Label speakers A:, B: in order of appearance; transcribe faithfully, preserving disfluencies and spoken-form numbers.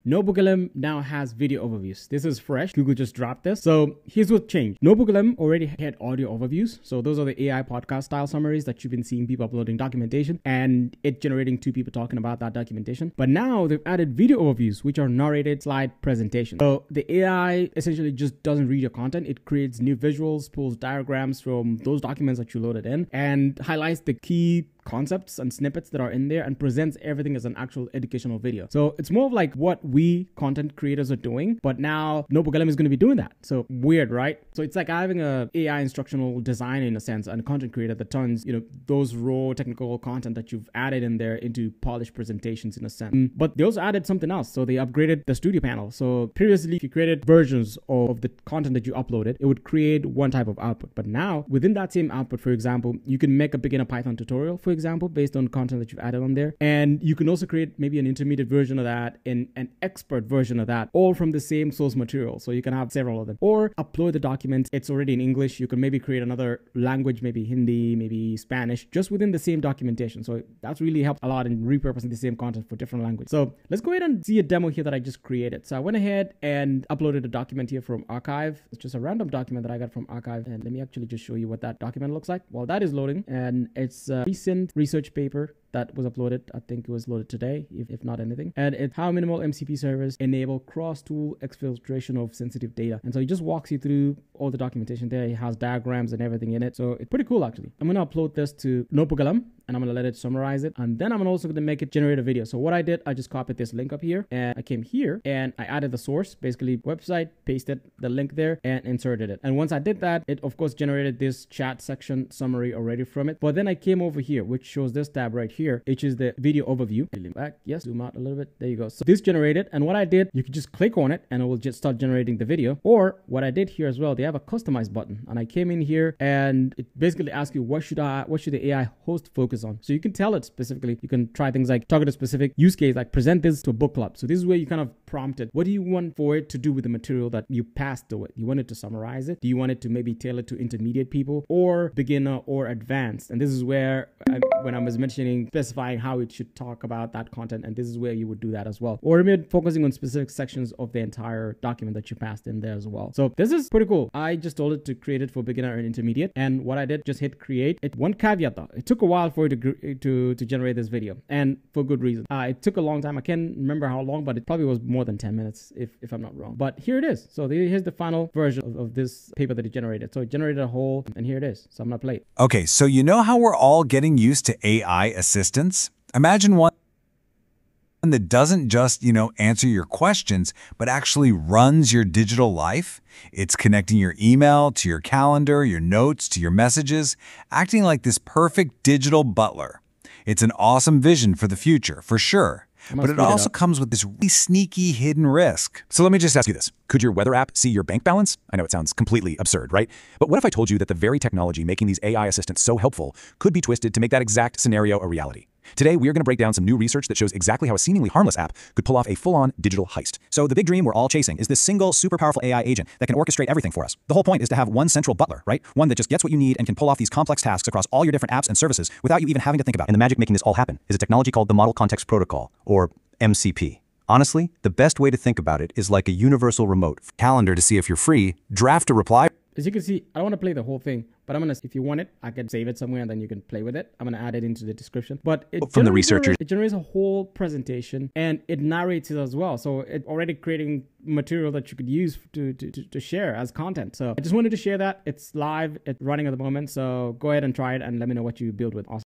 A: NotebookLM now has video overviews. This is fresh. Google just dropped this. So here's what changed. NotebookLM already had audio overviews. So those are the A I podcast style summaries that you've been seeing people uploading documentation and it generating two people talking about that documentation. But now they've added video overviews, which are narrated slide presentations. So the A I essentially just doesn't read your content. It creates new visuals, pulls diagrams from those documents that you loaded in, and highlights the key concepts and snippets that are in there and presents everything as an actual educational video. So it's more of like what we content creators are doing, but now NotebookLM is going to be doing that. So weird, right? So it's like having a A I instructional designer in a sense and a content creator that turns, you know, those raw technical content that you've added in there into polished presentations in a sense. Mm, but they also added something else. So they upgraded the studio panel. So previously, if you created versions of the content that you uploaded, it would create one type of output. But now within that same output, for example, you can make a beginner Python tutorial, for example, based on content that you've added on there. And you can also create maybe an intermediate version of that and an expert version of that, all from the same source material. So you can have several of them, or upload the document. It's already in English. You can maybe create another language, maybe Hindi, maybe Spanish, just within the same documentation. So that's really helped a lot in repurposing the same content for different languages. So let's go ahead and see a demo here that I just created. So I went ahead and uploaded a document here from Archive. It's just a random document that I got from Archive. And let me actually just show you what that document looks like. Well, that is loading, and it's a recent research paper that was uploaded. I think it was loaded today, if, if not anything. And it's how minimal M C P servers enable cross-tool exfiltration of sensitive data. And so it just walks you through all the documentation there. It has diagrams and everything in it. So it's pretty cool, actually. I'm going to upload this to NotebookLM, and I'm going to let it summarize it. And then I'm also going to make it generate a video. So what I did, I just copied this link up here, and I came here and I added the source, basically website, pasted the link there and inserted it. And once I did that, it of course generated this chat section summary already from it. But then I came over here, which shows this tab right here, which is the video overview. Back, yes, zoom out a little bit. There you go. So this generated, and what I did, you can just click on it and it will just start generating the video. Or what I did here as well, they have a customize button, and I came in here and it basically asks you, what should I, what should the A I host focus on? So you can tell it specifically. You can try things like target a specific use case, like present this to a book club. So this is where you kind of prompt it. What do you want for it to do with the material that you passed to it? You want it to summarize it? Do you want it to maybe tailor to intermediate people, or beginner, or advanced? And this is where I, when I was mentioning specifying how it should talk about that content, and this is where you would do that as well. Or maybe focusing on specific sections of the entire document that you passed in there as well. So this is pretty cool. I just told it to create it for beginner and intermediate, and what I did, just hit create. It one caveat though, it took a while for it to to to generate this video, and for good reason. Uh, it took a long time. I can't remember how long, but it probably was more than ten minutes if if I'm not wrong. But here it is. So here's the final version of, of this paper that it generated. So it generated a whole, and here it is. So I'm gonna play it.
B: Okay, so you know how we're all getting used to A I assistants? Imagine one that doesn't just, you know, answer your questions, but actually runs your digital life. It's connecting your email to your calendar, your notes to your messages, acting like this perfect digital butler. It's an awesome vision for the future, for sure. But it also comes with this really sneaky hidden risk. So let me just ask you this. Could your weather app see your bank balance? I know it sounds completely absurd, right? But what if I told you that the very technology making these A I assistants so helpful could be twisted to make that exact scenario a reality? Today, we are going to break down some new research that shows exactly how a seemingly harmless app could pull off a full-on digital heist. So the big dream we're all chasing is this single, super powerful A I agent that can orchestrate everything for us. The whole point is to have one central butler, right? One that just gets what you need and can pull off these complex tasks across all your different apps and services without you even having to think about it. And the magic making this all happen is a technology called the Model Context Protocol, or M C P. Honestly, the best way to think about it is like a universal remote calendar to see if you're free, draft a reply.
A: As you can see, I don't want to play the whole thing, but I'm going to, if you want it, I can save it somewhere and then you can play with it. I'm going to add it into the description. But it
B: from the researchers,
A: it generates a whole presentation and it narrates it as well. So it's already creating material that you could use to, to, to share as content. So I just wanted to share that. It's live, it's running at the moment. So go ahead and try it and let me know what you build with. Awesome.